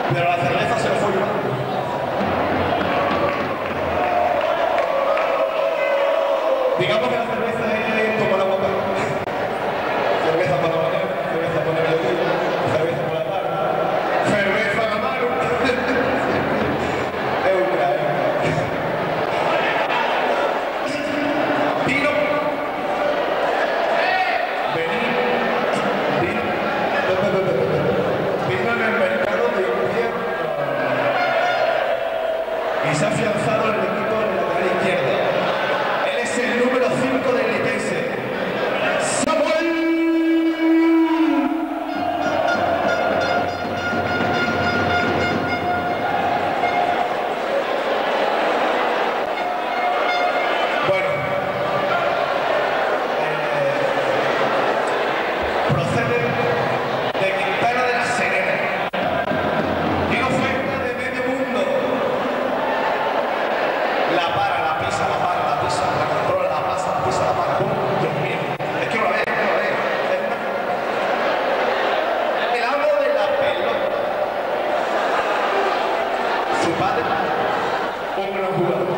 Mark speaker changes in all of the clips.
Speaker 1: Pero la cerveza se lo fue llevando. Digamos que la cerveza es como la boca. Cerveza por la mañana, cerveza por el mediodía, cerveza por la tarde, cerveza a la mano. Euca. Vino. Venir. Vino. Vino en el mercado de invierno. Y se ha afianzado en el equipo de la lateral izquierda. Él es el número 5 del Elitense. ¡Samuel! Bueno, procede de Quintana de la Serena. Tiene oferta de medio mundo. La para, la pisa, la para, la pisa, la controla, la pasa, la pisa, la para. ¡Pum! Dios mío. Es que no la ve, no la ve. El amo de la pelota. Su padre, un gran jugador.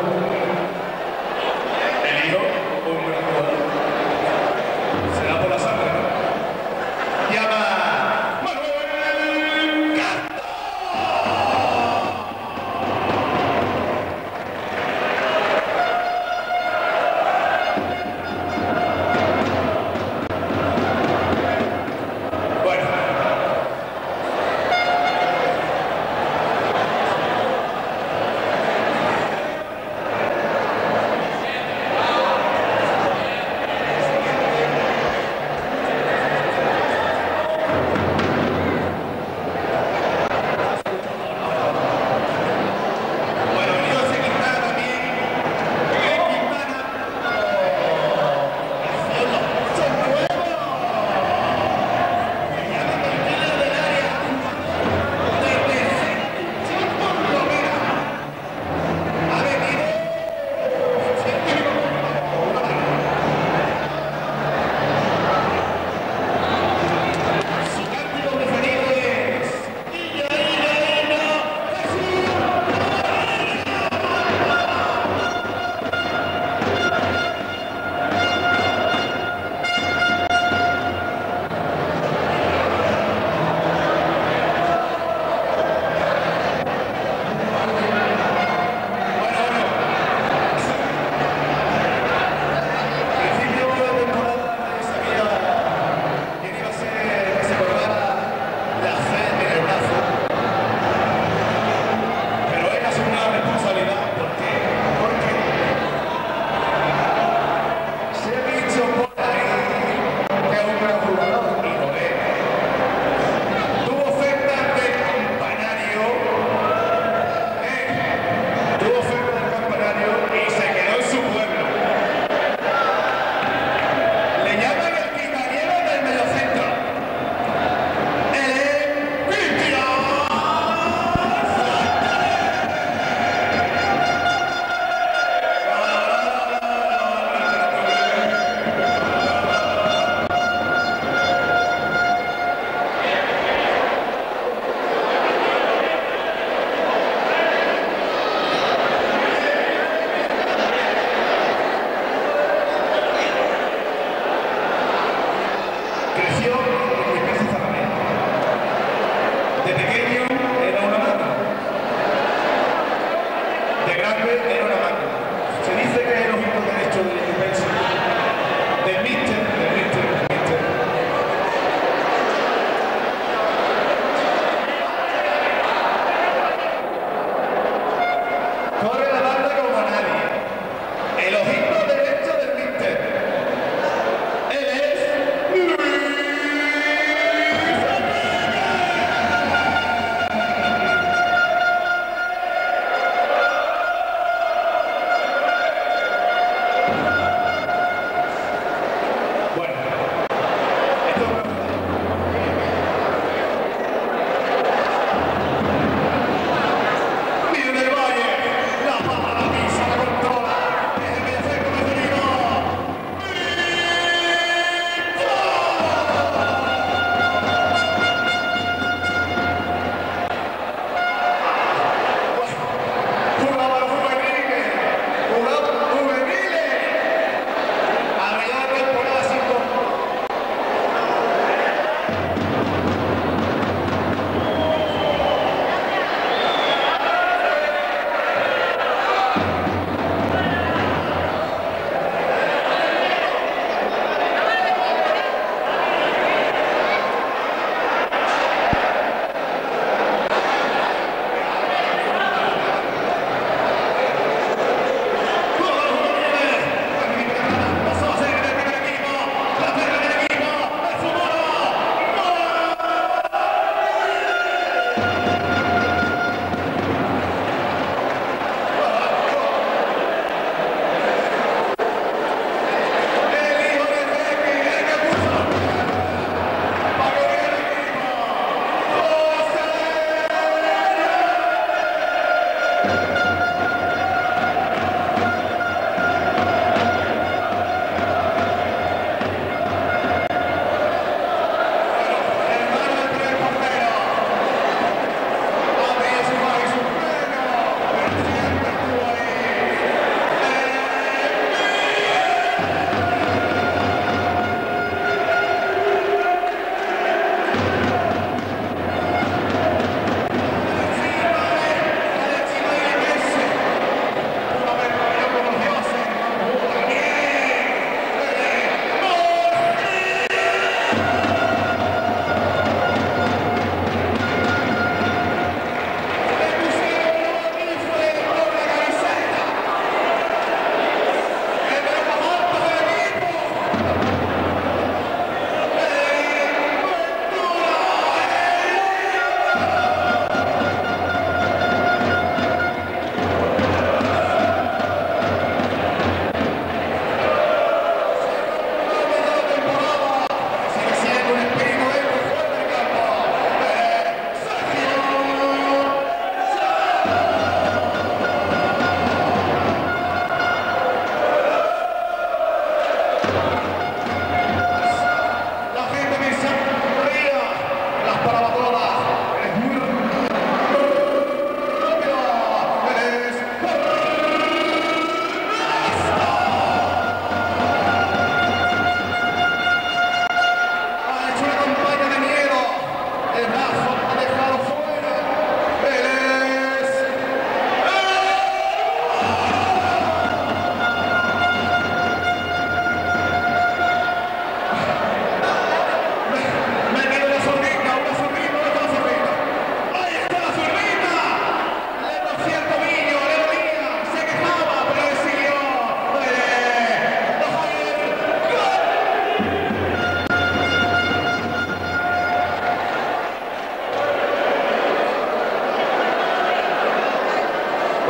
Speaker 1: El hijo, un gran jugador. Será por la sangre, ¿no? Llama Manuel Castro. Bueno,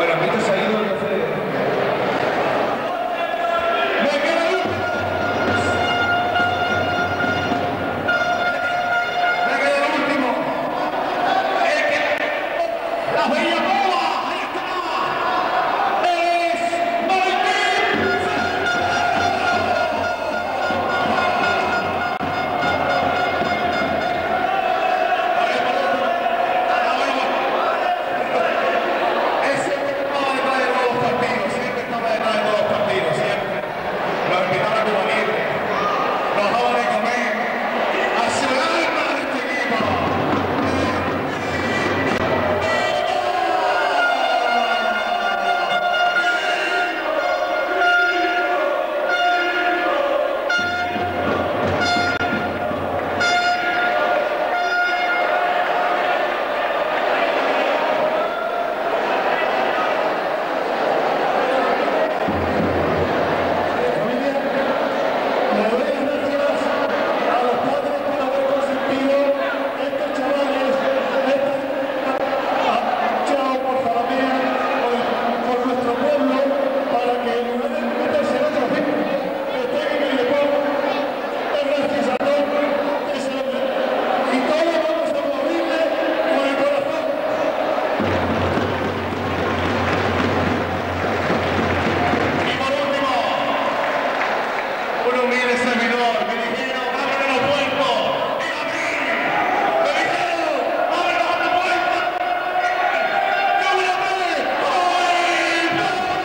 Speaker 1: Bueno, Mito se ha ido, no sé. ¡Me queda el último! ¡Me queda el último! ¡La bella bola! ¡Ahí está! ¡Es Martín! Ese estaba detrás de todos los partidos, siempre estaba detrás de todos los partidos, siempre. Lo invitaba a Cuba Libre, nos daba de comer, hacia el alma de este equipo. Un humilde servidor me dijeron, ábrele los puertos. Y abrí. Me dijeron, ábrele los puertos. ¡Yo voy a abrir! ¡Ay, no!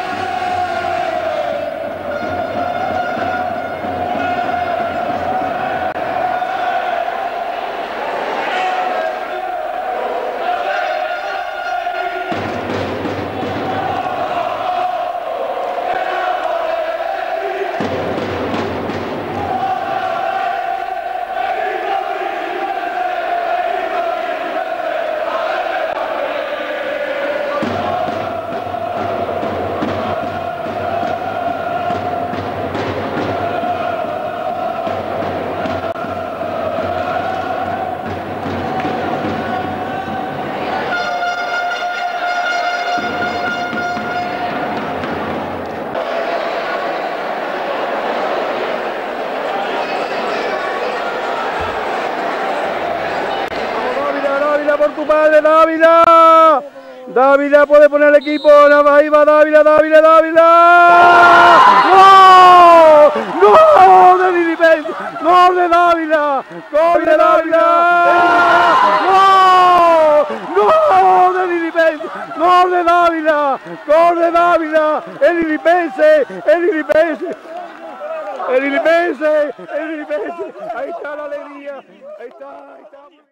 Speaker 2: Por tu padre, Dávila. Dávila puede poner el equipo. Ahí va Dávila, Dávila, Dávila. ¡No! ¡No! ¡De Lilipense! ¡Gol de Dávila! ¡Gol de Dávila! ¡No! ¡No! ¡De Lilipense! ¡Gol de Dávila! ¡Gol de Dávila! ¡El Lilipense! ¡El Lilipense! ¡El Lilipense! ¡El Lilipense! Ahí está la alegría. Ahí está.